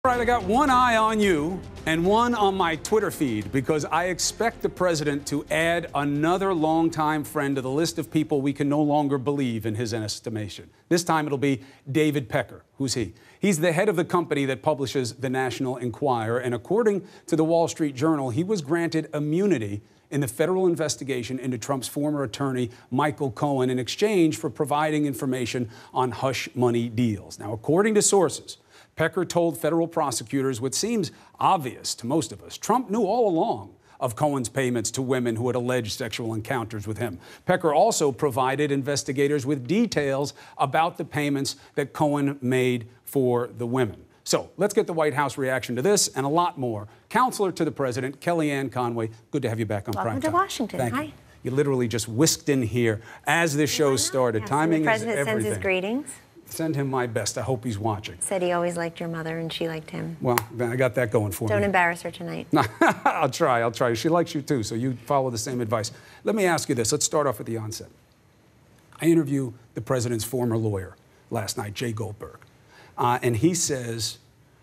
All right, I got one eye on you and one on my Twitter feed because I expect the president to add another longtime friend to the list of people we can no longer believe in his estimation. This time it'll be David Pecker. Who's he? He's the head of the company that publishes the National Enquirer, and according to the Wall Street Journal, he was granted immunity in the federal investigation into Trump's former attorney, Michael Cohen, in exchange for providing information on hush money deals. Now, according to sources, Pecker told federal prosecutors what seems obvious to most of us. Trump knew all along of Cohen's payments to women who had alleged sexual encounters with him. Pecker also provided investigators with details about the payments that Cohen made for the women. So let's get the White House reaction to this and a lot more. Counselor to the president, Kellyanne Conway, good to have you back on Prime Time. Welcome to Washington. Thank Hi. You. You literally just whisked in here as this show started. Yes, Timing is everything. The president sends his greetings. Send him my best. I hope he's watching. Said he always liked your mother and she liked him. Well, I got that going for me. Don't embarrass her tonight. I'll try. She likes you too, so you follow the same advice. Let me ask you this. Let's start off at the onset. I interviewed the president's former lawyer last night, Jay Goldberg, and he says,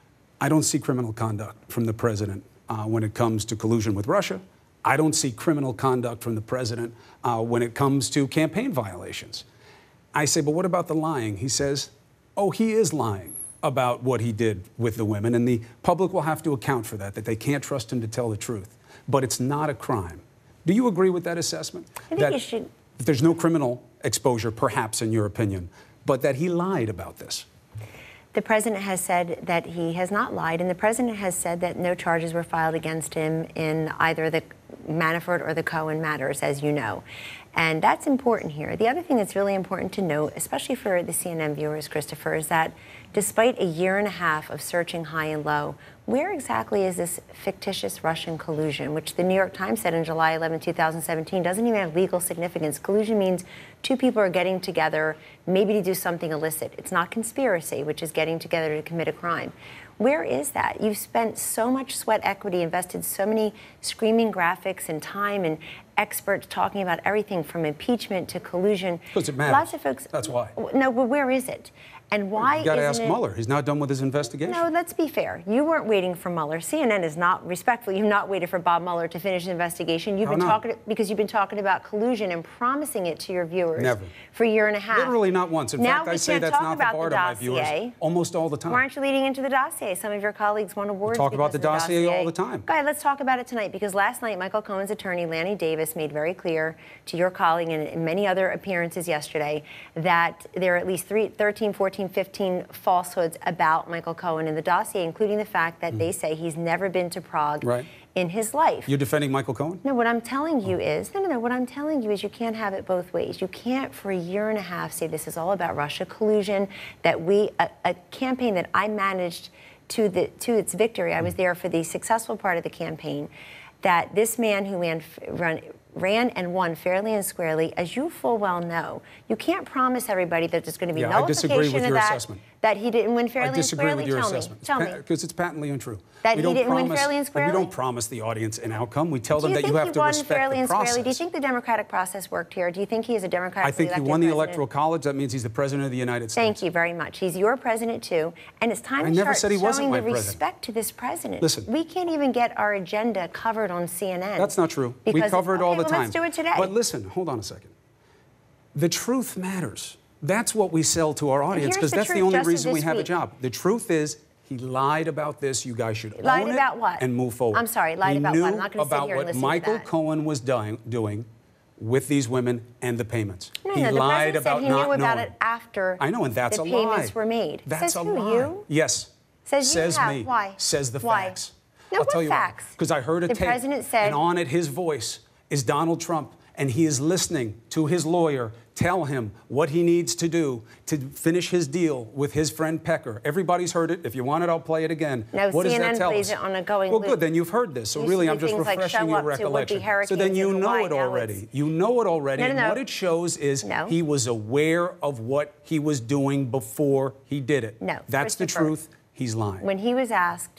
I don't see criminal conduct from the president when it comes to collusion with Russia. I don't see criminal conduct from the president when it comes to campaign violations. I say, but what about the lying? He says, oh, he is lying about what he did with the women, and the public will have to account for that they can't trust him to tell the truth. But it's not a crime. Do you agree with that assessment? I think you should. There's no criminal exposure, perhaps, in your opinion, but that he lied about this. The president has said that he has not lied, and the president has said that no charges were filed against him in either the Manafort or the Cohen matters, as you know. And that's important here. The other thing that's really important to note, especially for the CNN viewers, Christopher, is that despite a year and a half of searching high and low, where exactly is this fictitious Russian collusion, which the New York Times said on July 11, 2017, doesn't even have legal significance. Collusion means two people are getting together, maybe to do something illicit. It's not conspiracy, which is getting together to commit a crime. Where is that? You've spent so much sweat equity, invested so many screaming graphics and time and experts talking about everything from impeachment to collusion. Because it matters. Lots of folks. That's why. No, but where is it? And why you got to ask Mueller. He's not done with his investigation. No, let's be fair. You weren't waiting for Mueller. CNN is not respectful. You've not waited for Bob Mueller to finish his investigation. You've been talking because you've been talking about collusion and promising it to your viewers. Never. For a year and a half. Literally not once. In fact, I say that's not the bar to my dossier. viewers almost all the time. Why aren't you leading into the dossier? Some of your colleagues won awards. Talk about the dossier all the time. Go ahead, let's talk about it tonight, because last night Michael Cohen's attorney, Lanny Davis, made very clear to your colleague and in many other appearances yesterday that there are at least 13, 14, 15 falsehoods about Michael Cohen in the dossier, including the fact that they say he's never been to Prague in his life. You're defending Michael Cohen? No, what I'm telling you is, what I'm telling you is you can't have it both ways. You can't for a year and a half say this is all about Russia collusion, that a campaign that I managed to its victory. I was there for the successful part of the campaign, that this man who ran and won fairly and squarely, as you full well know, you can't promise everybody that there's going to be nullification of that. Assessment. That he didn't win fairly and squarely? I disagree with your assessment. Tell me. Because it's patently untrue. That he didn't win fairly and squarely? We don't promise the audience an outcome. We tell them that you have to respect the process. Do you think the democratic process worked here? Do you think he is a democratically elected president? I think he won the Electoral College. That means he's the president of the United States. Thank you very much. He's your president, too. And it's time to start showing the respect to this president. Listen. We can't even get our agenda covered on CNN. That's not true. We cover it all the time. Let's do it today. But listen, hold on a second. The truth matters. That's what we sell to our audience, because that's the only reason we have a job. The truth is, he lied about this. You guys should own it and move forward. I'm sorry, lied about what? I'm not going to sit here and listen to that. About what Michael Cohen was doing with these women and the payments. He lied about not knowing. He knew about it after the payments were made. That's a lie. Says who, you? Yes. Says me. Why? Says the facts. No, what facts? Because I heard a tape, the president said, and on it his voice is Donald Trump, and he is listening to his lawyer tell him what he needs to do to finish his deal with his friend Pecker. Everybody's heard it. If you want it, I'll play it again. No, what CNN does that tell plays us? It on a going well, good. Then you've heard this. So really, I'm just refreshing your recollection. So then you know it already. You know it already. No. And what it shows is he was aware of what he was doing before he did it. No. That's the truth. He's lying. When he was asked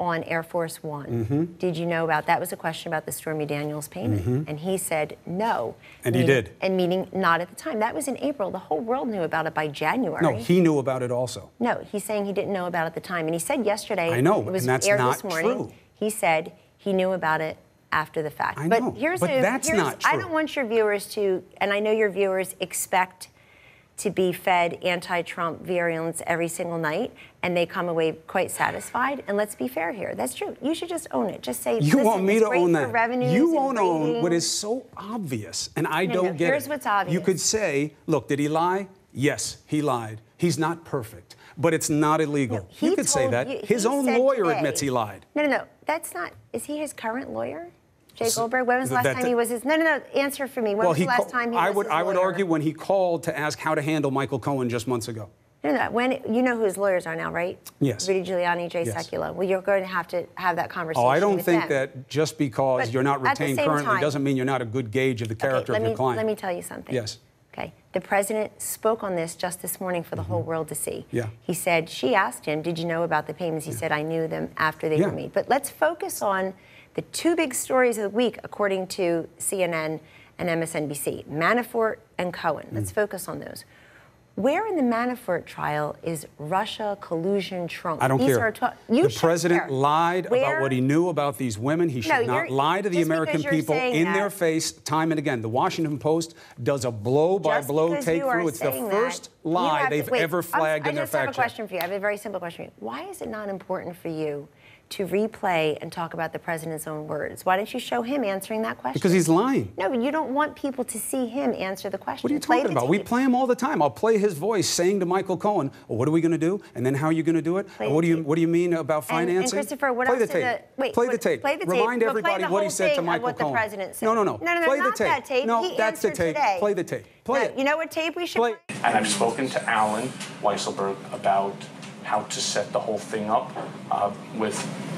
on Air Force One. Did you know about that? Was a question about the Stormy Daniels payment. And he said no. And he did. And meaning not at the time. That was in April. The whole world knew about it by January. No, he knew about it also. No, he's saying he didn't know about it at the time. And he said yesterday, I know, it was and that's aired not this morning, true. He said he knew about it after the fact. I know, but that's not true. I don't want your viewers to, and I know your viewers expect to be fed anti-Trump virulence every single night, and they come away quite satisfied. And let's be fair here. That's true. You should just own it. Just say, you want me to own that. You won't own ratings. what is so obvious, and I don't get it. Here's what's obvious. You could say, look, did he lie? Yes, he lied. He's not perfect, but it's not illegal. No, you could say that. His own lawyer admits he lied. No. That's not. Is he his current lawyer? Jay Goldberg, when was the last time he was his... No, answer for me. When was the last time he was his lawyer? I would argue when he called to ask how to handle Michael Cohen just months ago. No. When, you know who his lawyers are now, right? Yes. Rudy Giuliani, Jay Sekulow. Well, you're going to have that conversation. Oh, I don't think them. that just because you're not retained currently doesn't mean you're not a good gauge of the character of your client. Let me tell you something. Yes. Okay. The president spoke on this just this morning for the whole world to see. Yeah. He said, she asked him, did you know about the payments? He said, I knew them after they were made. But let's focus on the two big stories of the week, according to CNN and MSNBC, Manafort and Cohen. Let's focus on those. Where in the Manafort trial is Russia, collusion, Trump? I don't care. The president lied about what he knew about these women. He should not lie to the American people in their face time and again. The Washington Post does a blow-by-blow take-through. It's the first lie they've ever flagged in their fact check. I just have a question for you. I have a very simple question for you. Why is it not important for you to replay and talk about the president's own words? Why don't you show him answering that question? Because he's lying. No, but you don't want people to see him answer the question. What are you talking about? We play him all the time. I'll play his voice saying to Michael Cohen, well, what are we going to do? And then how are you going to do it? What do you mean about financing? And Christopher, what play else the tape. Play the tape. Play the tape. Remind everybody what he said to Michael Cohen. The president said. No. Play the tape. That tape. No, that's the tape. Today. Play the tape. Play it. You know what tape we should play? And I've spoken to Alan Weisselberg about how to set the whole thing up with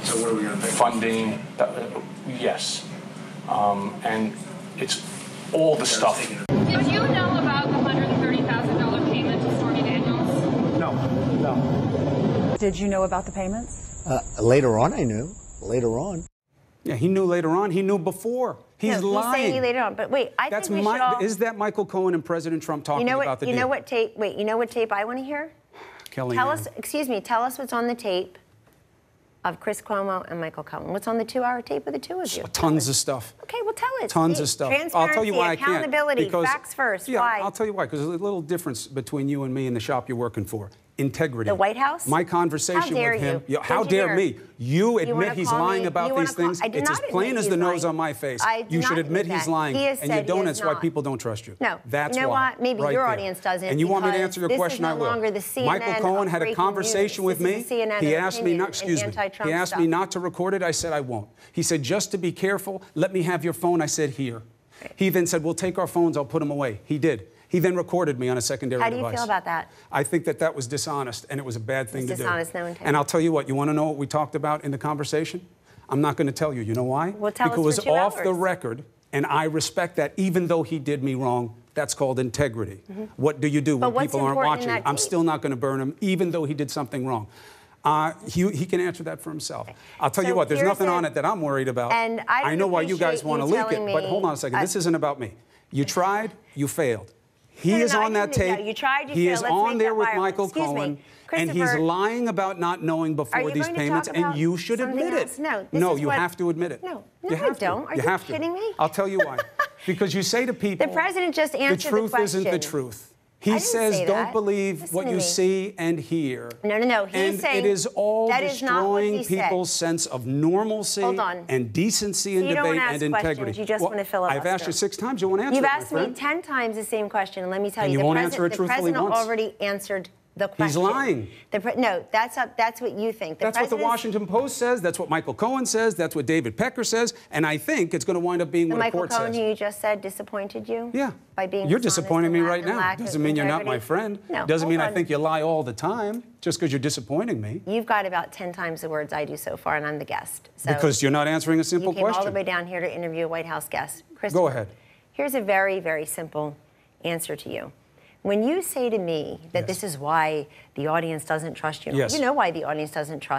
funding. Yes. And it's all the stuff. Did you know about the $130,000 payment to Stormy Daniels? No. Did you know about the payments? Later on, I knew. Later on. Yeah, he knew later on. He knew before. He's lying. He's saying later on. But wait, I think we should all... Is that Michael Cohen and President Trump talking about the deal? You know what tape? Wait, you know what tape I want to hear? Kellyanne. Tell us what's on the tape of Chris Cuomo and Michael Cohen. What's on the 2-hour tape of the two of you? Tons of stuff. Okay, well, tell us. Tons of stuff. Transparency, I'll tell you why I can't. Accountability, facts first. Yeah, why? I'll tell you why. Because there's a little difference between you and me in the shop you're working for. Integrity. The White House? My conversation with him. You? How dare me? You admit he's lying about these things. It's as plain as the nose on my face. You should admit he's lying. And you don't. That's why people don't trust you. No. That's why. You know what? Maybe your audience doesn't. And you want me to answer your question? I will. Michael Cohen had a conversation with me. He asked me not. Excuse me. He asked me not to record it. I said I won't. He said just to be careful, let me have your phone. I said here. He then said, we'll take our phones. I'll put them away. He did. He then recorded me on a secondary device. How do you feel about that? I think that was dishonest, and it was a bad thing to do. Dishonest, no intent. And I'll tell you what, you want to know what we talked about in the conversation? I'm not going to tell you. You know why? Well, tell us for 2 hours. Because it was off the hours. record, and I respect that, even though he did me wrong. That's called integrity. What do you do when people aren't watching? I'm still not going to burn him, even though he did something wrong. He can answer that for himself. I'll tell you what, there's nothing on it that I'm worried about. And I know why you guys want to leak it, but hold on a second. This isn't about me. You tried, you failed. He is on that tape. You tried, you he failed. is Let's on there with viral. Michael Cohen, and he's lying about not knowing before these payments, and you should admit it. No, you have to admit it. No, you I don't. Are you kidding me? I'll tell you why. Because you say to people, the president just answered the question. The truth isn't the truth. He says, don't believe what you see and hear. No. He's saying it is all destroying people's sense of normalcy and decency in debate and integrity. You just want to filibuster. I've asked you 6 times. You won't answer it, You've asked me 10 times the same question, and let me tell you, the president already answered the question. He's lying. No, that's what you think. That's what the Washington Post says. That's what Michael Cohen says. That's what David Pecker says. And I think it's going to wind up being what the court says. Michael Cohen, who you just said, disappointed you? Yeah. By being You're disappointing me right now. Doesn't mean you're not my friend. No, doesn't mean I think you lie all the time just because you're disappointing me. You've got about 10 times the words I do so far, and I'm the guest. So because you're not answering a simple question. You came all the way down here to interview a White House guest. Go ahead. Here's a very, very simple answer to you. When you say to me that this is why the audience doesn't trust you, you know why the audience doesn't trust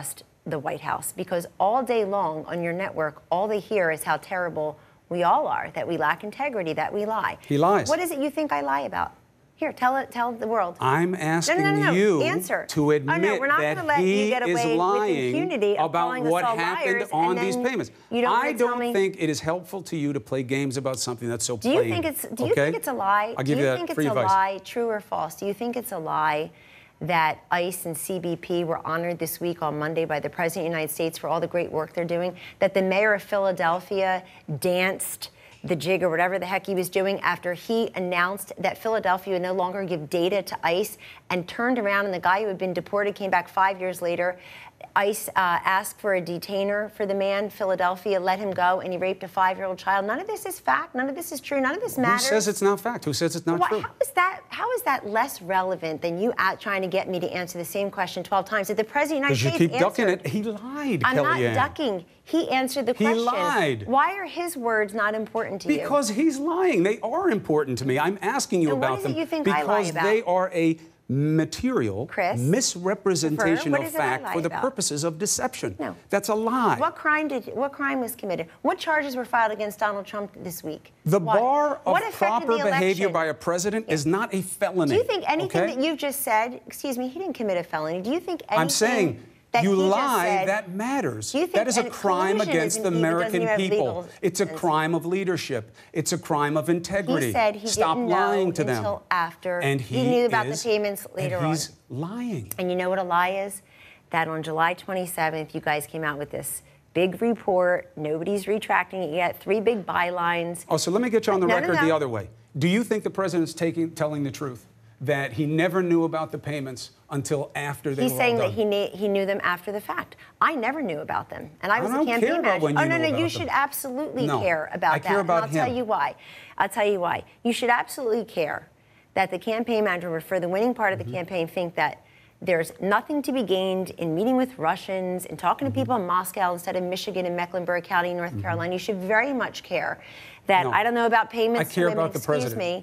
the White House, because all day long on your network, all they hear is how terrible we all are, that we lack integrity, that we lie. He lies. What is it you think I lie about? Here, tell the world. I'm asking you to admit that he is lying about what happened on these payments. I don't think it is helpful to you to play games about something that's so plain. Do you think it's a lie? I'll give you that free advice. Lie, true or false? Do you think it's a lie that ICE and CBP were honored this week on Monday by the President of the United States for all the great work they're doing? That the mayor of Philadelphia danced the jig or whatever the heck he was doing after he announced that Philadelphia would no longer give data to ICE, and turned around and the guy who had been deported came back 5 years later. ICE asked for a detainer for the man. Philadelphia let him go, and he raped a 5-year-old child. None of this is fact. None of this is true. None of this matters. Who says it's not fact? Who says it's not true? How is that less relevant than you trying to get me to answer the same question 12 times? Did the President of the United States answer? Because you keep ducking it. He lied, Kellyanne. I'm not ducking. He answered the question. He lied. Why are his words not important to you? Because he's lying. They are important to me. I'm asking you about them. What is it you think I lie about? Because they are a material misrepresentation of fact for the purposes of deception. No. That's a lie. What crime was committed? What charges were filed against Donald Trump this week? The bar of proper behavior by a president is not a felony. Do you think anything that you've just said, excuse me, he didn't commit a felony. Do you think anything I'm saying you lie, that matters. That is a crime against the American people. It's a crime of leadership. It's a crime of integrity. He said he Stop didn't lying know to them. Until after and he knew about the payments later on. He's lying. And you know what a lie is? That on July 27th, you guys came out with this big report. Nobody's retracting it yet. 3 big bylines. Oh, so let me get you on the record the other way. Do you think the president's telling the truth? That he never knew about the payments until after they were all done? He's saying that he knew them after the fact. I never knew about them, and I was a campaign manager. Oh, no, you should absolutely care about that. I care about him. I'll tell you why. I'll tell you why. You should absolutely care that the campaign manager would, for the winning part of the campaign, think that there's nothing to be gained in meeting with Russians and talking to people in Moscow instead of Michigan and Mecklenburg County, North Carolina. You should very much care that I don't know about payments to women, about the president.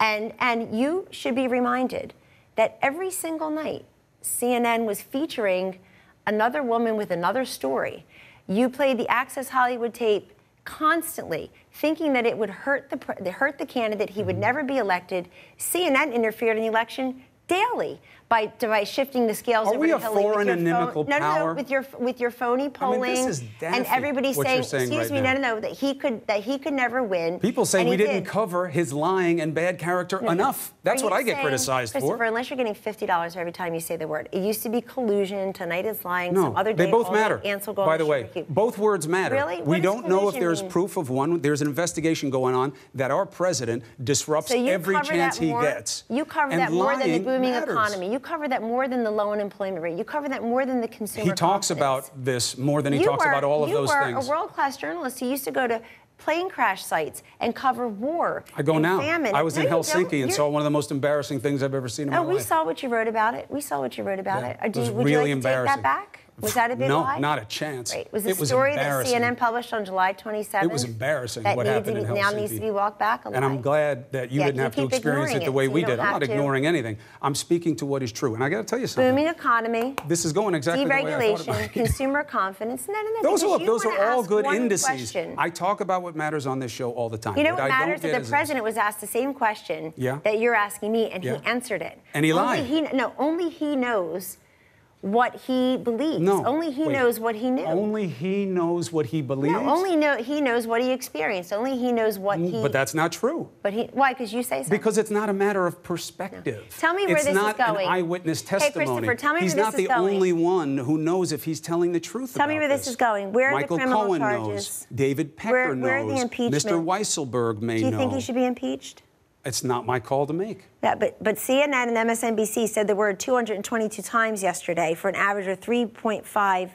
And you should be reminded that every single night CNN was featuring another woman with another story. You played the Access Hollywood tape constantly, thinking that it would hurt the candidate. He would never be elected. CNN interfered in the election daily by shifting the scales over to Hillary. Are we a foreign inimical power? No, with your phony polling, this is daffy, and everybody saying, excuse me, no, that he could never win. People say we didn't cover his lying and bad character enough. That's what I get criticized for. Christopher, unless you're getting $50 every time you say the word. It used to be collusion. Tonight is lying. No, some other day they both matter. By the way, both words matter. Really? We don't know if there's proof of one. There's an investigation going on that our president disrupts every chance he gets. You cover that more than the booming economy. You cover that more than the low unemployment rate. You cover that more than the consumer confidence. He talks about this more than he talks about all of those things. You were a world-class journalist who used to go to plane crash sites and cover war. I go now. Famine. I was in Helsinki and saw one of the most embarrassing things I've ever seen in my life. We saw what you wrote about it. We saw what you wrote about it. It was would really you like to take that back? Was that a big lie? No, not a chance. Right. Was the story that CNN published on July 27th? It was embarrassing what happened in Helsinki. Now needs to be walked back a lie? And I'm glad that you didn't have to experience it the way we did. I'm not ignoring anything. I'm speaking to what is true. And I got to tell you something. Booming economy. This is going exactly the way I thought it might. Consumer confidence. No. Those are all good indices. I talk about what matters on this show all the time. You know what matters? That the president was asked the same question that you're asking me, and he answered it. And he lied. Only he knows what he believes. No, only he knows what he knew. Only he knows what he believes? No, he knows what he experienced. Only he knows what he... But that's not true. But why? Because you say so. Because it's not a matter of perspective. No. Tell me where this is going. It's not an eyewitness testimony. Hey, Christopher, tell me where this is going. He's not the only one who knows if he's telling the truth about this. Tell me where this is going. Where are the criminal charges? Michael Cohen knows. David Pecker knows. Where are the impeachment? Mr. Weisselberg may know. Do you think he should be impeached? It's not my call to make. Yeah, but CNN and MSNBC said the word 222 times yesterday for an average of 3.5,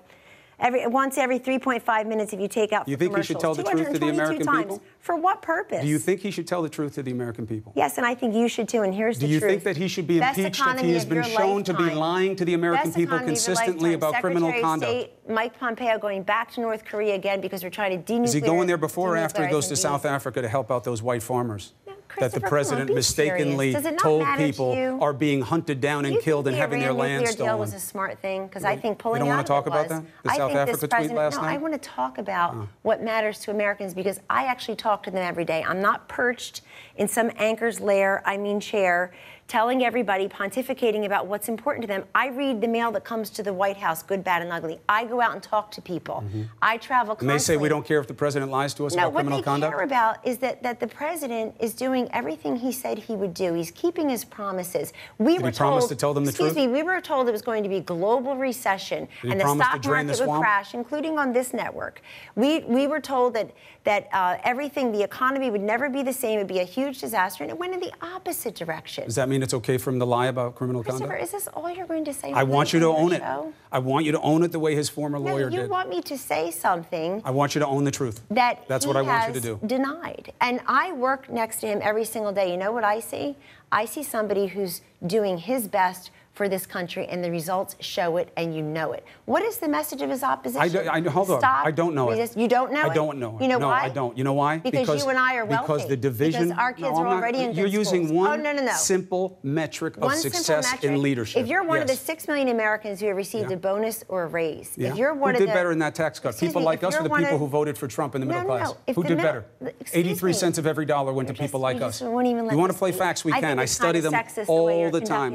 once every 3.5 minutes if you take out You think he should tell the truth to the American people? For what purpose? Do you think he should tell the truth to the American people? Yes, and I think you should too, and here's the truth. Do you think that he should be impeached if he has been shown to be lying to the American people consistently about criminal conduct? Secretary of State Mike Pompeo going back to North Korea again because we're trying to denuclearize. Is he going there before or after he goes to South Africa to help out those white farmers? No. that the president mistakenly told people are being hunted down and killed and having their land stolen. Deal was a smart thing because I think pulling out of it was. You don't want to talk about that? The South Africa tweet last night? No, I want to talk about what matters to Americans because I actually talk to them every day. I'm not perched in some anchor's lair, chair, telling everybody, pontificating about what's important to them. I read the mail that comes to the White House, good, bad, and ugly. I go out and talk to people. I travel constantly. And they say we don't care if the president lies to us about criminal conduct? What they care about is that the president is doing everything he said he would do. He's keeping his promises. Did he promise to tell them the truth? Excuse me, we were told it was going to be global recession and the stock market would crash, including on this network. We were told that everything, the economy would never be the same. It would be a huge disaster, and it went in the opposite direction. Does that mean it's okay for him to lie about criminal conduct? Is this all you're going to say? I want you to own it. I want you to own it the way his former lawyer did. You want me to say something. I want you to own the truth. That's what I want you to do. Denied. And I work next to him every single day. You know what I see? I see somebody who's doing his best for this country, and the results show it, and you know it. What is the message of his opposition? Hold on. I don't know it. You don't know it? I don't know it. You know why? No, I don't. You know why? Because you and I are wealthy. Because the division. Because our kids are already in good You're using schools. one simple metric of success in leadership. If you're one of the 6 million Americans who have received a bonus or a raise, if you're one who did better in that tax cut? People like us or the people who voted for Trump in the middle class? Who did better? 83 cents of every dollar went to people like us. You want to play facts? We can. I study them all the time.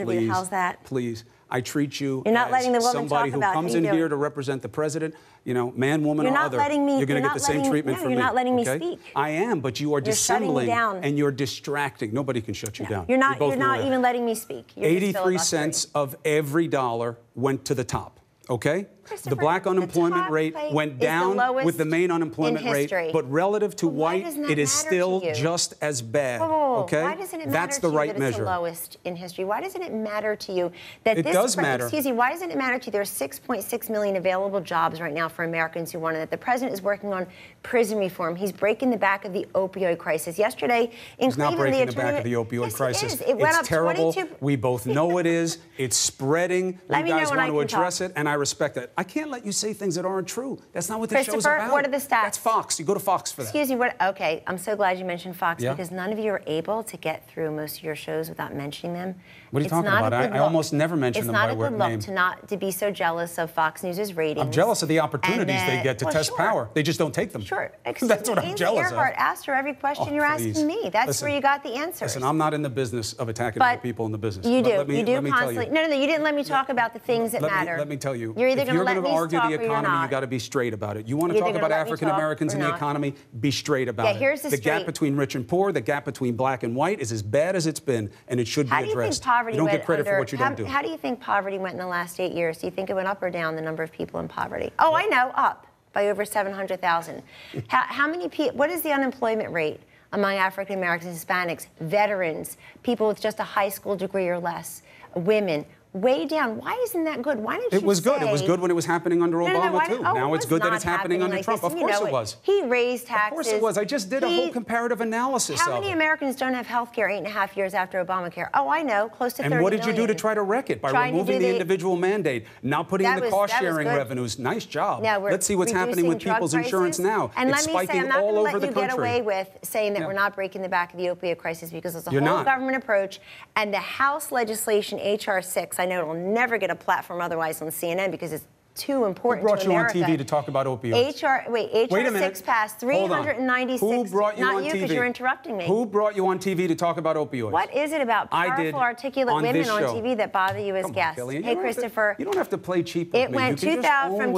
Please. I treat you as somebody who comes in here to represent the president, man, woman, or other. You're going to get the same treatment from me. You're not letting me speak. I am, but you are dissembling and you're distracting. Nobody can shut you down. You're not even letting me speak. 83 cents of every dollar went to the top. Okay? The black unemployment rate went down with the main unemployment rate, but relative to white, it is still just as bad. Okay? Why doesn't it matter That's the to you right that measure. It's the lowest in history? Why doesn't it matter to you that it does matter? Excuse me. Why doesn't it matter to you? There are 6.6 million available jobs right now for Americans who want it. The president is working on prison reform. He's breaking the back of the opioid crisis. Yesterday, in He's not Cleveland, breaking the back of the opioid crisis. It went up terrible. 22. We both know it is. It's spreading. You guys want to address it, and I respect that. I can't let you say things that aren't true. That's not what this show's about. What are the stats? That's Fox. You go to Fox for that. Excuse me. Okay, I'm so glad you mentioned Fox because none of you are able to get through most of your shows without mentioning them. What are you talking about? I almost never mention them by word name. It's not a good look to be so jealous of Fox News' ratings. I'm jealous of the opportunities they get to test power. They just don't take them. Sure. That's what I'm jealous of. Earhart asked her every question you're asking me. That's where you got the answers. Listen, I'm not in the business of attacking other people in the business. You do. You do constantly. No, you didn't let me talk about the things that matter. Let me tell you. You're either going to let me argue talk the or you're economy, not. you got to be straight about it. You want to talk about African Americans and the economy, be straight about it. Here's the gap between rich and poor, the gap between black and white is as bad as it's been, and it should be addressed. You don't get credit for what you don't do. How do you think poverty went in the last 8 years? Do you think it went up or down, the number of people in poverty? Oh, I know, up by over 700,000. How many people, what is the unemployment rate among African Americans, Hispanics, veterans, people with just a high school degree or less, women? Way down. Why isn't that good? Why didn't you say... It was good. It was good when it was happening under Obama, too. Now it's good that it's happening under Trump. Of course it was. He raised taxes. Of course it was. I just did a whole comparative analysis of it. How many Americans don't have health care 8.5 years after Obamacare? Oh, I know. Close to 30 million. And what did you do to try to wreck it? By removing the individual mandate, not putting in the cost-sharing revenues. Nice job. Let's see what's happening with people's insurance now. And it's spiking all over the country. I'm not going to let you get away with saying that we're not breaking the back of the opioid crisis because it's a whole government approach. And the House legislation, H.R. 6, I know it'll never get a platform otherwise on CNN because it's too important to America. Who brought you on TV to talk about opioids? H.R. 6 passed 396. Who brought you on TV? Not you, because you're interrupting me. Who brought you on TV to talk about opioids? What is it about powerful, articulate women on TV that bother you as guests? Kellyanne, hey, Christopher. You don't have to play cheap with me. It went from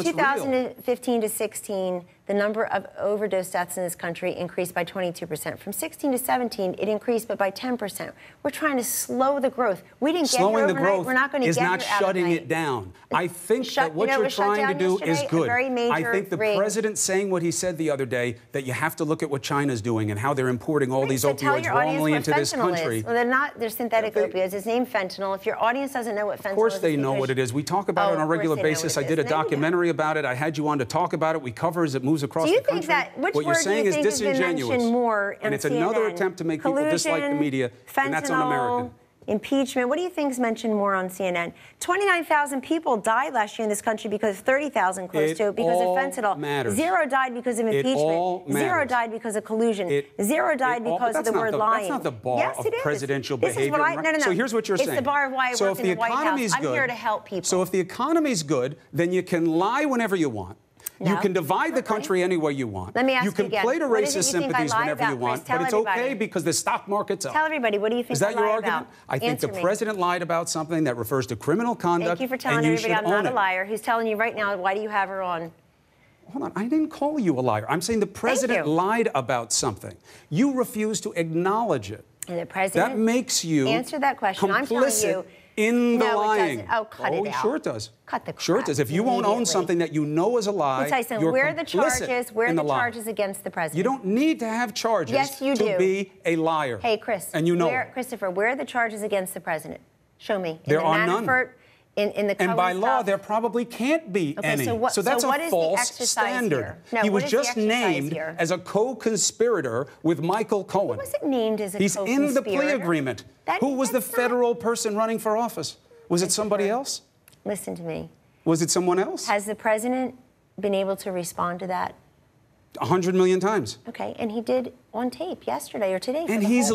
2015 to 16. The number of overdose deaths in this country increased by 22%. From 16 to 17, it increased, but by 10%. We're trying to slow the growth. We didn't get here overnight. Slowing the growth We're not going to get here is not shutting it down. I think that what you're trying to do is good. I think the president saying what he said the other day, that you have to look at what China's doing and how they're importing all these opioids wrongly into this country. Well, they're not. They're synthetic opioids. It's named fentanyl. If your audience doesn't know what fentanyl is, of course they know what it is. We talk about it on a regular basis. I did a documentary about it. I had you on to talk about it. We cover as it moves across the country. What you're saying is disingenuous, more and it's another attempt to make people dislike the media, and that's un-American. Impeachment. What do you think's mentioned more on CNN? 29,000 people died last year in this country because 30,000 close to it because of fentanyl. Matters. 0 died because of impeachment. 0 died because of collusion. 0 died because of the word lying. That's not the bar of presidential behavior. This is what no. So here's what you're saying. It's the bar of why I work in the White House. I'm here to help people. So if the economy's good, then you can lie whenever you want. No. You can divide the country any way you want. Let me ask you can again. play to What is it racist you think I sympathies lie whenever about, you want, Chris? Tell but it's everybody. okay because the stock market's up. Tell everybody, what do you think Is that I your lie argument? about? I think Answer the me. president lied about something that refers to criminal conduct. Thank you for telling and you everybody should I'm not own a liar. Who's telling you right now, why do you have her on? Hold on, I didn't call you a liar. I'm saying the president lied about something. You refuse to acknowledge it. And the president that makes you answer that question. I'm telling you. In the no, lying. It doesn't. Oh, cut it out. Sure it does. Cut the crap. Sure it does. If you won't own something that you know is a lie, Let me tell you something. Where are the charges? Where are the charges against the president? You don't need to have charges yes, you to do. be a liar. Hey, Chris. And you know Christopher, where are the charges against the president? Show me. There are none. In the and by law, there probably can't be any. So that's a false standard. No, he was just named as a co-conspirator with Michael Cohen. Who was it named as a co-conspirator? He's in the plea agreement. Who was the federal person running for office? Was it somebody else? Listen to me. Was it someone else? Has the president been able to respond to that? 100 million times. Okay, and he did on tape yesterday or today. And he's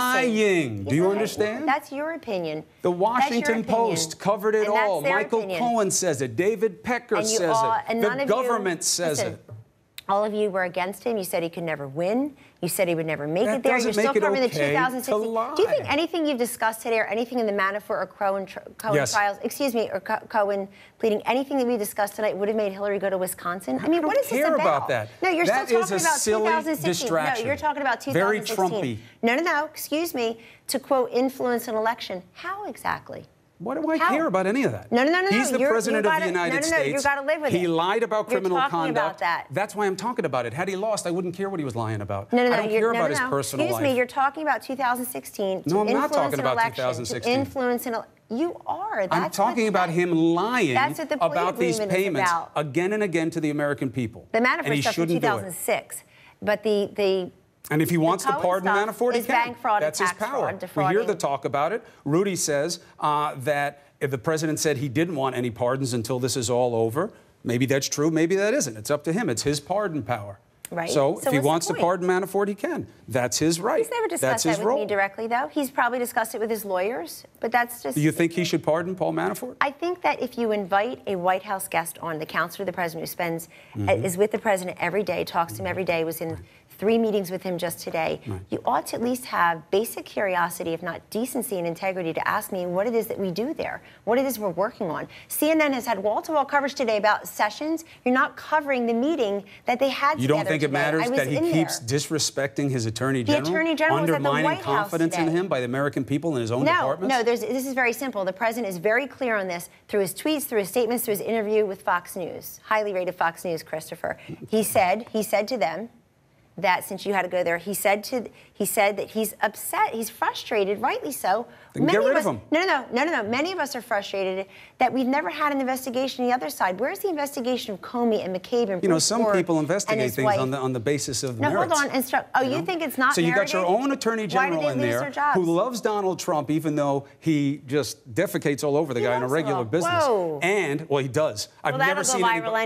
lying. Do you understand? That's your opinion. The Washington Post covered it all. Michael Cohen says it. David Pecker says it. The government says it. All of you were against him. You said he could never win. You said he would never make it there. You're still covering the 2016. Do you think anything you've discussed today or anything in the Manafort or Cohen trials, or Cohen pleading, anything that we discussed tonight would have made Hillary go to Wisconsin? I mean, what is this about? I don't care about that. No, you're still talking about 2016. Distraction. No, you're talking about 2016. Very Trumpy. No, excuse me, to quote, influence an election. How exactly? What do I care about any of that? No. He's the president of the United States. You got to live with it. He lied about criminal conduct. You're talking about that. That's why I'm talking about it. Had he lost, I wouldn't care what he was lying about. No. I don't care about his personal life. Excuse me, you're talking about 2016. No, I'm not talking about election, 2016. To influence an election. You are. I'm talking about him lying about these payments about. Again and again to the American people. The Manafort stuff in 2006. But the and if he wants to pardon Manafort, he can. Bank fraud That's and his tax power. Fraud, we hear the talk about it. Rudy says that if the president said he didn't want any pardons until this is all over, maybe that's true, maybe that isn't. It's up to him. It's his pardon power. Right. So if he wants to pardon Manafort, he can. That's his right. He's never discussed that with me directly, though. He's probably discussed it with his lawyers, but that's just... Do you think he should pardon Paul Manafort? I think that if you invite a White House guest on, the counselor to the president who spends, is with the president every day, talks to him every day, was in 3 meetings with him just today, you ought to at least have basic curiosity, if not decency and integrity, to ask me what it is that we do there, what it is we're working on. CNN has had wall-to-wall coverage today about Sessions. You're not covering the meeting that they had together. You don't think today. it matters that he keeps disrespecting his attorney general? The attorney general was at the White undermining House confidence in him by the American people in his own departments? No, this is very simple. The president is very clear on this through his tweets, through his statements, through his interview with Fox News, highly rated Fox News, Christopher. He said to them that since you had to go there, he said that he's upset, he's frustrated, rightly so. Then get rid of him. No. Many of us are frustrated that we've never had an investigation on the other side. Where's the investigation of Comey and McCabe and Bruce some Ford people investigate things wife? on the basis of merits. Hold on. You think it's not So you got your own attorney general in there who loves Donald Trump, even though he just defecates all over the guy on a regular business. Whoa. And, well, he does. I've never seen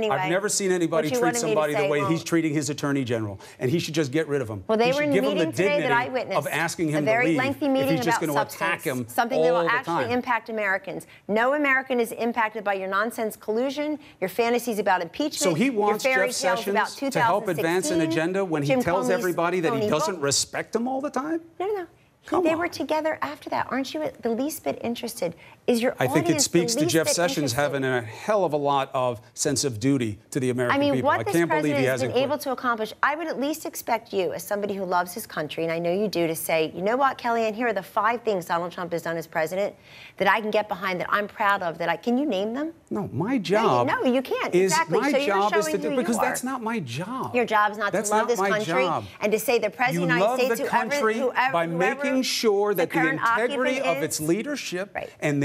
anybody treat somebody the way he's treating his attorney general. And he should just get rid of him. Well, they were in a meeting today that I witnessed. Of asking him a very to leave lengthy meeting if he's just about going to attack him something that will actually impact Americans. No American is impacted by your nonsense collusion, your fantasies about impeachment. So he wants your fairy Jeff tales about Sessions to help advance an agenda when he tells everybody that he doesn't respect them all the time? No. They were together after that. Aren't you the least bit interested? Is your I think it speaks to Jeff Sessions interested? having a hell of a lot of sense of duty to the American people. What I can't believe he has hasn't been able to accomplish, I would at least expect you, as somebody who loves his country, and I know you do, to say, you know what, Kellyanne, here are the 5 things Donald Trump has done as president that I can get behind, that I'm proud of, can you name them? No, my job. No, you can't. Exactly. My job is to do, because that's not my job. Your job is not to love this country and to say the president of the United States, by making sure that the integrity of its leadership and their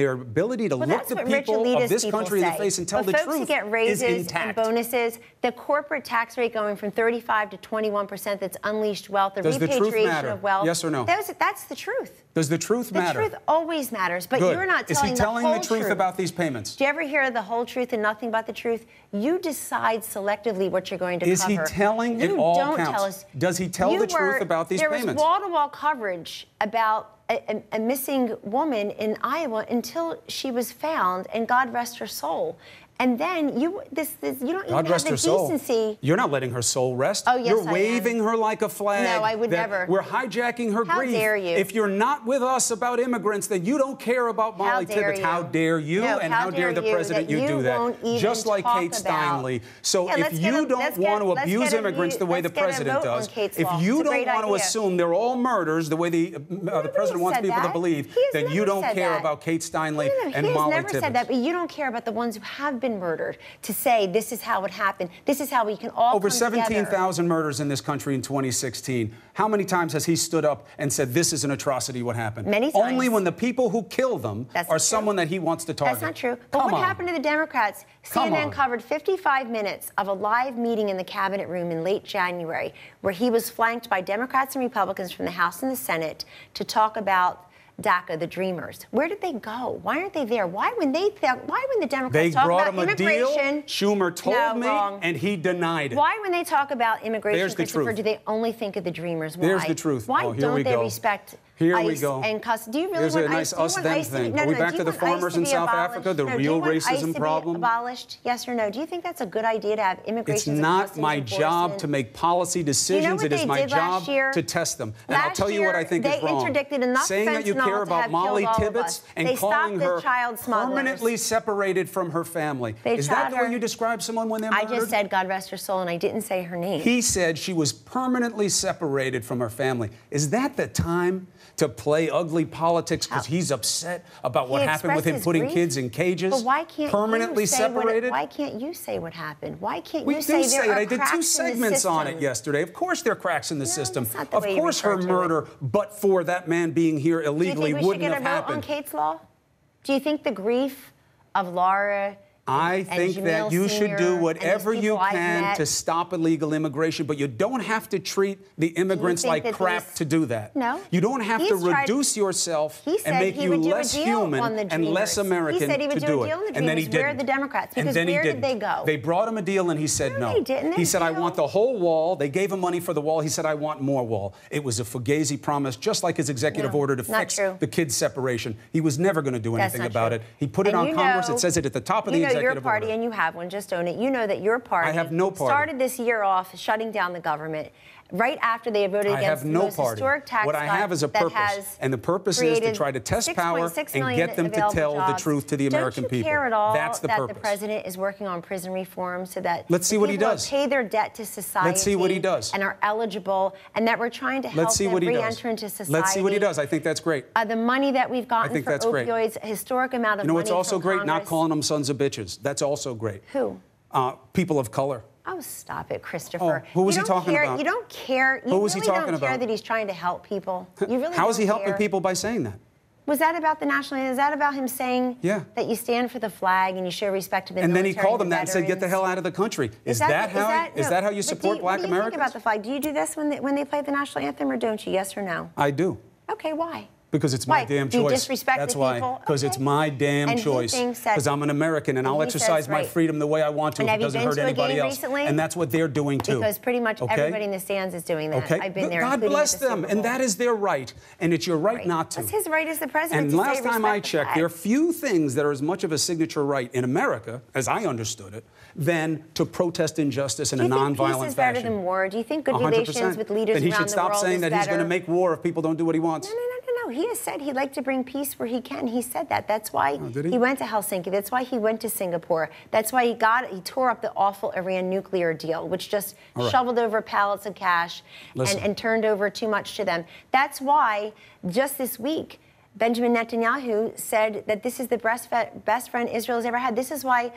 their ability to look that's the what rich people elitist of this people country in the say. face and tell but the folks truth who get is raises intact. and bonuses, the corporate tax rate going from 35 to 21% that's unleashed wealth, the Does the truth repatriation matter? of wealth. Yes or no? That's the truth. Does the truth matter? The truth always matters, but Good. you're not Is telling he telling the whole truth about these payments? Do you ever hear the whole truth and nothing but the truth? You decide selectively what you're going to Is cover. he telling it all don't counts? Tell us. Does he tell the truth about these payments? There was wall-to-wall coverage about a missing woman in Iowa until she was found, and God rest her soul. And then you don't even have the decency. You're not letting her soul rest. Oh, yes, You're waving her like a flag. No, I would never. We're hijacking her grief. How dare you? If you're not with us about immigrants, then you don't care about Molly Tibbetts. How dare you? No, and how dare the president you do that? Just like Kate Steinle. So if you don't want to abuse immigrants the way the president does, if you don't want to assume they're all murders the way the president wants people to believe, then you don't care about Kate Steinle and Molly Tibbetts. He has never said that, but you don't care about the ones who have been murdered, to say this is how it happened. This is how we can all over come together. 17,000 murders in this country in 2016. How many times has he stood up and said this is an atrocity what happened? Many times. Only when the people who kill them are someone that he wants to target. That's not true. But what happened to the Democrats? CNN covered 55 minutes of a live meeting in the cabinet room in late January where he was flanked by Democrats and Republicans from the House and the Senate to talk about DACA, the Dreamers. Where did they go? Why aren't they there? Why when the Democrats talk about immigration? Schumer told me, wrong. and he denied it. Why when they talk about immigration, There's the Christopher, truth. do they only think of the Dreamers? Why? There's the truth. Why don't they respect ICE and customs? Do you really There's want a nice ICE? us-them thing. Are we back to the farmers in South Africa, the real racism problem? Abolished? Yes or no? Do you think that's a good idea to have immigration? It's not my job to make policy decisions. It is my job to test them. And I'll tell you what I think is wrong. They interdicted enough saying that you care about Molly Tibbetts and calling her permanently separated from her family. Is that the way you describe someone when they're murdered? I just said God rest her soul, and I didn't say her name. He said she was permanently separated from her family. Is that the time to play ugly politics because he's upset about what happened with him putting kids in cages? But why can't permanently separated? Why can't you say what happened? Why can't we you say there are I did 2 segments on it yesterday. Of course there are cracks in the system. Of course her murder, but for that man being here illegally, wouldn't have happened. Do you think we should get a vote on Kate's law? Do you think the grief of Laura I think that you should do whatever you can to stop illegal immigration, but you don't have to treat the immigrants like crap to do that. No. You don't have to reduce yourself and make you less human and less American to do it. He said he would do a deal on the Dreamers. And then he didn't. Where are the Democrats? Because where did they go? They brought him a deal and he said no. They didn't. He said, I want the whole wall. They gave him money for the wall. He said, I want more wall. It was a fugazi promise, just like his executive order to fix the kids' separation. He was never going to do anything about it. He put it on Congress. It says it at the top of the executive order. Your party, and you have one, just own it. You know that your party started this year off shutting down the government right after they had voted against the most historic tax cut. What I have is a purpose, and the purpose is to try to test power and get them to tell the truth to the American people. Don't you care at all That's the that purpose. The president is working on prison reform so that Let's see what he does. Pay their debt to society. Let's see what he does. And are eligible, and that we're trying to help them re-enter into society. Let's see what he does. I think that's great. The money that we've gotten for opioids, a historic amount of money. You know what's also great? Congress. Not calling them sons of bitches. That's also great. Who? People of color. Oh, stop it, Christopher. Who was he talking about? You don't care. Who was he talking about? You really don't care that he's trying to help people. You really How is he helping people by saying that? Was that about the national anthem? Is that about him saying that you stand for the flag and you show respect to the military? And then he called them that and said, "Get the hell out of the country." Is that how you support Black Americans? What do you think about the flag? Do you do this when they play the national anthem, or don't you? Yes or no? I do. Okay, why? Because it's my damn choice. Do you disrespect That's the why. people? Because it's my damn choice. Because I'm an American and I'll exercise my freedom the way I want to if it doesn't hurt anybody else. Recently? And that's what they're doing too. Because pretty much everybody in the stands is doing that. Okay. I've been there. God bless them, and that is their right, and it's your right not to. That's his right as the president. And last time I checked, there are few things that are as much of a signature right in America, as I understood it, than to protest injustice in a nonviolent fashion. Do you think peace is better than war? Do you think good relations with leaders around the world is better? Then he should stop saying that he's going to make war if people don't do what he wants. No. He has said he'd like to bring peace where he can. He said that. That's why he went to Helsinki. That's why he went to Singapore. That's why he tore up the awful Iran nuclear deal, which just shoveled over pallets of cash and turned over too much to them. That's why just this week, Benjamin Netanyahu said that this is the best friend Israel has ever had. This is why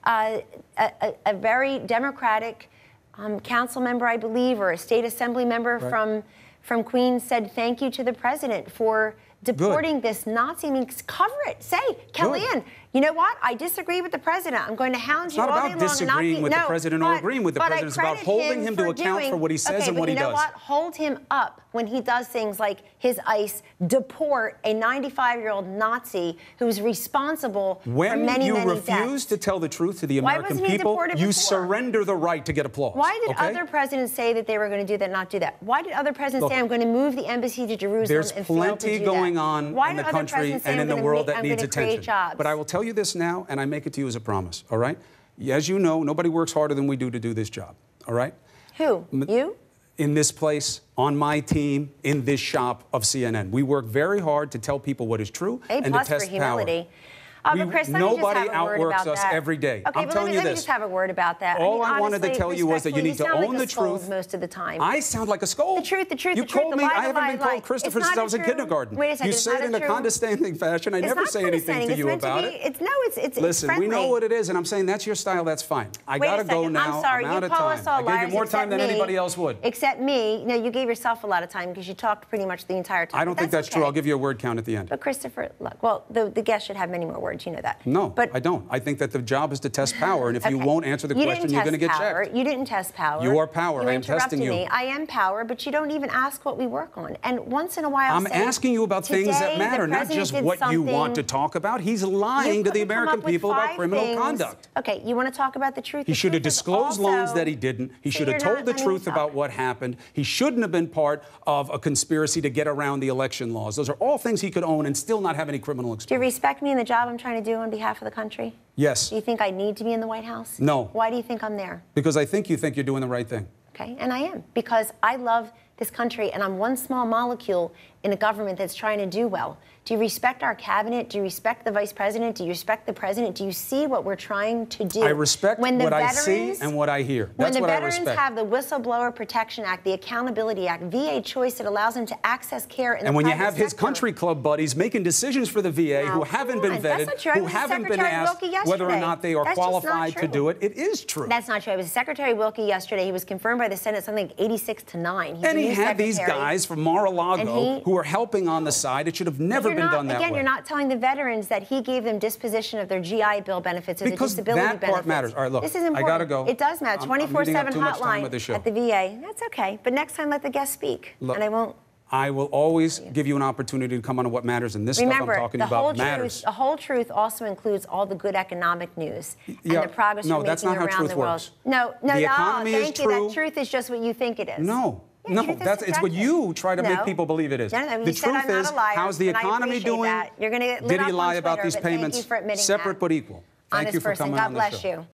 a very democratic council member, I believe, or a state assembly member from Queens said thank you to the president for deporting this Nazi. I mean, cover it. Say, Kellyanne, you know what? I disagree with the president. I'm going to hound you all day long. It's not about disagreeing with the president or agreeing with the president. It's about holding him to account for what he says and what he does. You know what? Hold him up when he does things like his ICE deport a 95-year-old Nazi who's responsible for many, many deaths. When you refuse to tell the truth to the American people, you surrender the right to get applause. Why did other presidents say that they were going to do that, not do that? Why did other presidents say, I'm going to move the embassy to Jerusalem and fail to do that? There's plenty going on in the country and in the world that needs attention. But I will tell you this now, and I make it to you as a promise, all right? As you know, nobody works harder than we do to do this job, all right? Who? You? In this place, on my team, in this shop of CNN. We work very hard to tell people what is true and to test power. But Chris, nobody outworks us every day. Okay, I'm telling you let me this. just have a word about that. All I wanted to tell you was that you need to own the truth. Most of the time. I sound like a scold. The truth, you called me. I haven't been called Christopher since I was in kindergarten. Wait a second. You say it in a condescending fashion. I never say anything to you about it. Listen, we know what it is, and I'm saying that's your style. That's fine. I gotta go now. I'm sorry. I'm out You of call time. us all liars. I gave you more time than anybody else would. Except me. No, you gave yourself a lot of time because you talked pretty much the entire time. I don't think that's true. I'll give you a word count at the end. But Christopher, look. Well, the guest should have many more words. You know that. No. But I don't. I think that the job is to test power, and if you won't answer the question, you're going to get checked. You didn't test power. You are power. I am testing you. I am power, but you don't even ask what we work on. And once in a while, I'm asking you about things that matter, not just what you want to talk about. He's lying to the American people about criminal conduct. Okay, you want to talk about the truth? He should have disclosed loans that he didn't. He should have told the truth about what happened. He shouldn't have been part of a conspiracy to get around the election laws. Those are all things he could own and still not have any criminal exposure. Do you respect me in the job I'm trying to do on behalf of the country? Yes. Do you think I need to be in the White House? No. Why do you think I'm there? Because I think you think you're doing the right thing. Okay, and I am. Because I love this country, and I'm one small molecule in a government that's trying to do well. Do you respect our cabinet? Do you respect the vice president? Do you respect the president? Do you see what we're trying to do? I respect what I see and what I hear. That's what I respect. When the veterans have the Whistleblower Protection Act, the Accountability Act, VA choice that allows them to access care in the private sector. And when you have his country club buddies making decisions for the VA who haven't been vetted, who haven't been asked whether or not they are qualified to do it, it is true. That's not true. I was Secretary Wilkie yesterday. He was confirmed by the Senate something like 86-9. And he had these guys from Mar-a-Lago who were helping on the side. It should have never been done that way. Again, you're not telling the veterans that he gave them disposition of their GI Bill benefits or because the disability benefits. Because that part matters. All right, look, this is important. I gotta go. It does matter. 24/7 hotline at the VA. That's okay. But next time, let the guest speak, and I won't. I will always give you an opportunity to come on what matters, and this stuff I'm talking about matters. The whole truth also includes all the good economic news and the progress we're making around the world. No, the economy is true. That truth is just what you think it is. No. No, it's what you try to make people believe it is. The truth is, how's the economy doing? You're going to get lit Did he up lie on about Twitter, these payments? Thank you for admitting Separate that. but equal. Thank you for coming on the show. God bless you.